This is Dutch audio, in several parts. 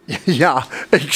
Ja,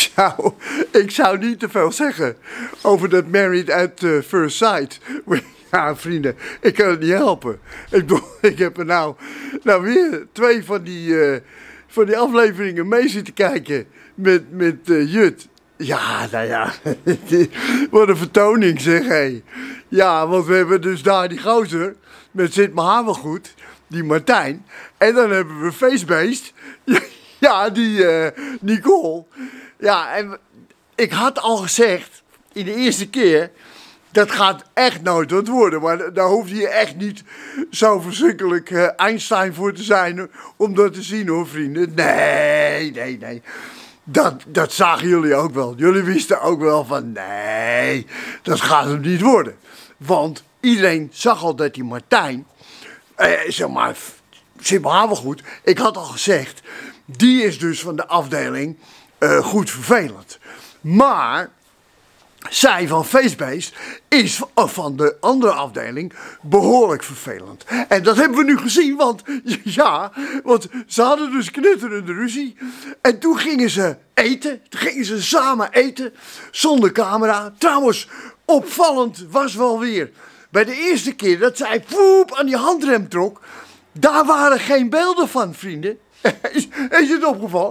ik zou niet te veel zeggen over dat Married at First Sight. Ja, vrienden, ik kan het niet helpen. Ik bedoel, ik heb er nou weer 2 van die afleveringen mee zitten kijken met Jut. Ja, nou ja, wat een vertoning zeg, hé. Ja, want we hebben dus daar die gozer, met zit mijn haar wel goed, die Martijn. En dan hebben we Facebeest, ja, die Nicole. Ja, en ik had al gezegd, in de eerste keer, dat gaat echt nooit wat worden. Maar daar hoef je echt niet zo verschrikkelijk Einstein voor te zijn om dat te zien, hoor, vrienden. Nee. Dat zagen jullie ook wel. Jullie wisten ook wel van, nee, dat gaat hem niet worden. Want iedereen zag al dat die Martijn, zeg maar, zit me wel goed. Ik had al gezegd, die is dus van de afdeling goed vervelend. Maar zij van Facebeest is van de andere afdeling behoorlijk vervelend. En dat hebben we nu gezien, want ze hadden dus knetterende ruzie. En toen gingen ze eten, samen eten, zonder camera. Trouwens, opvallend was wel weer, bij de eerste keer dat zij aan die handrem trok, daar waren geen beelden van, vrienden. Is het opgevallen?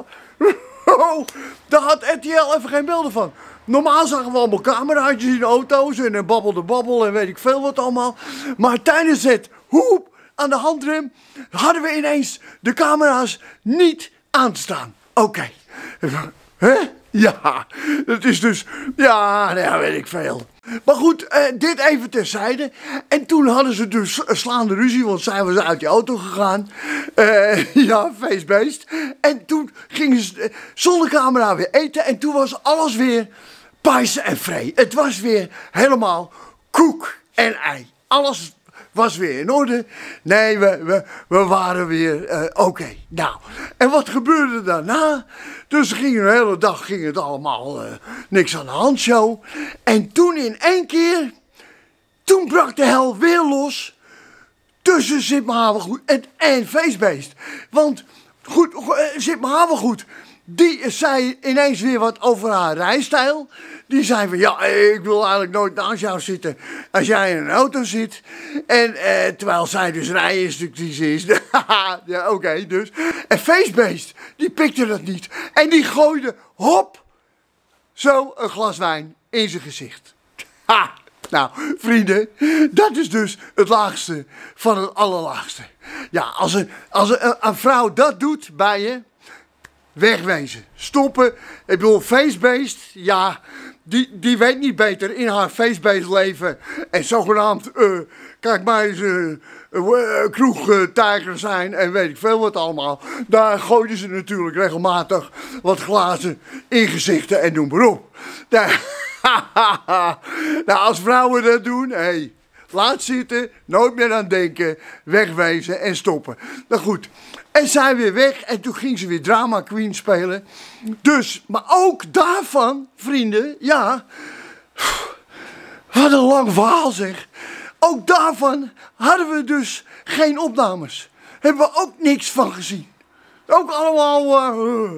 Daar had RTL even geen beelden van. Normaal zagen we allemaal cameraatjes in auto's en babbel en weet ik veel wat allemaal. Maar tijdens het aan de handrem hadden we ineens de camera's niet aanstaan. Oké. Hè? Ja, dat is dus, ja, weet ik veel. Maar goed, dit even terzijde. En toen hadden ze dus slaande ruzie, want zij was uit die auto gegaan. Ja, Facebeest. En toen gingen ze zonder camera weer eten en toen was alles weer pais en vrij. Het was weer helemaal koek en ei. Alles was weer in orde. Nee, we waren weer oké. Nou, en wat gebeurde daarna? Dus de hele dag ging het allemaal niks aan de hand show. En toen in één keer, toen brak de hel weer los tussen Sip Havengoed en Facebeest. Want goed, Sip Havengoed, die zei ineens weer wat over haar rijstijl. Die zei van, ja, ik wil eigenlijk nooit naast jou zitten als jij in een auto zit. En terwijl zij dus rijinstructrice is. Ja, oké, dus. En Facebeest, die pikte dat niet. En die gooide, hop, zo een glas wijn in zijn gezicht. Ha! Nou, vrienden, dat is dus het laagste van het allerlaagste. Ja, als een vrouw dat doet bij je, wegwezen, stoppen. Ik bedoel, Facebeest, ja, die weet niet beter in haar Facebeest leven. En zogenaamd, kijk maar eens, kroegtijger zijn en weet ik veel wat allemaal. Daar gooiden ze natuurlijk regelmatig wat glazen in gezichten en noem maar op. Nou, als vrouwen dat doen, hé, laat zitten, nooit meer aan denken, wegwezen en stoppen. Nou goed, en zij weer weg en toen ging ze weer Drama Queen spelen. Dus, maar ook daarvan, vrienden, ja, wat een lang verhaal zeg. Ook daarvan hadden we dus geen opnames. Hebben we ook niks van gezien. Ook allemaal.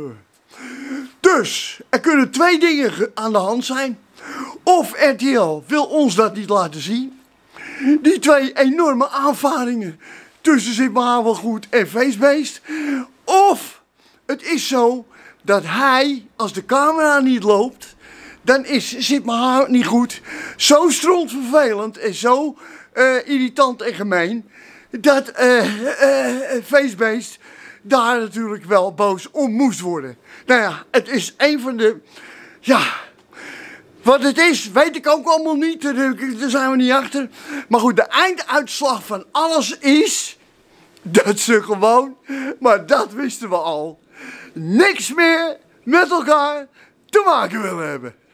Dus, er kunnen 2 dingen aan de hand zijn. Of RTL wil ons dat niet laten zien. Die 2 enorme aanvaringen tussen Sip Havengoed en Facebeest. Of het is zo dat hij, als de camera niet loopt, dan is Sip Havengoed zo strontvervelend en zo irritant en gemeen, dat Facebeest daar natuurlijk wel boos om moest worden. Nou ja, het is een van de, ja, wat het is, weet ik ook allemaal niet, daar zijn we niet achter. Maar goed, de einduitslag van alles is dat ze gewoon, maar dat wisten we al, niks meer met elkaar te maken willen hebben.